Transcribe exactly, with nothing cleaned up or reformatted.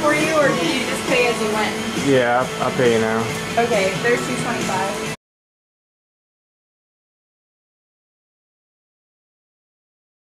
for you, or do you just pay as you went? Yeah, I'll, I'll pay you now. Okay, there's two twenty-five.